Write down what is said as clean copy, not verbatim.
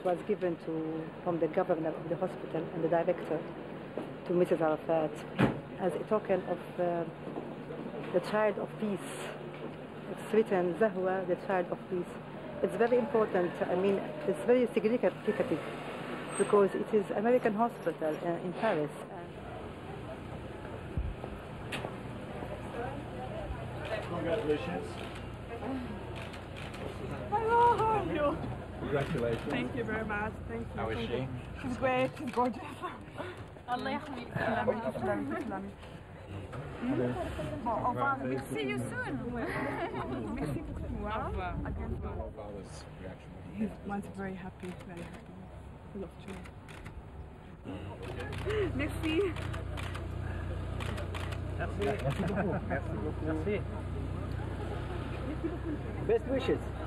it was given from the governor of the hospital and the director to Mrs. Arafat as a token of the child of peace. It's written Zahwa, the child of peace. It's very important. I mean, it's very significant because it is American hospital in Paris. Congratulations. Hello. Congratulations. Thank you very much. Thank you. How is she? She's great. She's gorgeous. Allah يحميك. تسلمي. Bon, au revoir. See you soon. Merci pour tout. Au revoir. He was very happy, full of joy. Merci. Merci beaucoup. Merci beaucoup. Merci. Best wishes.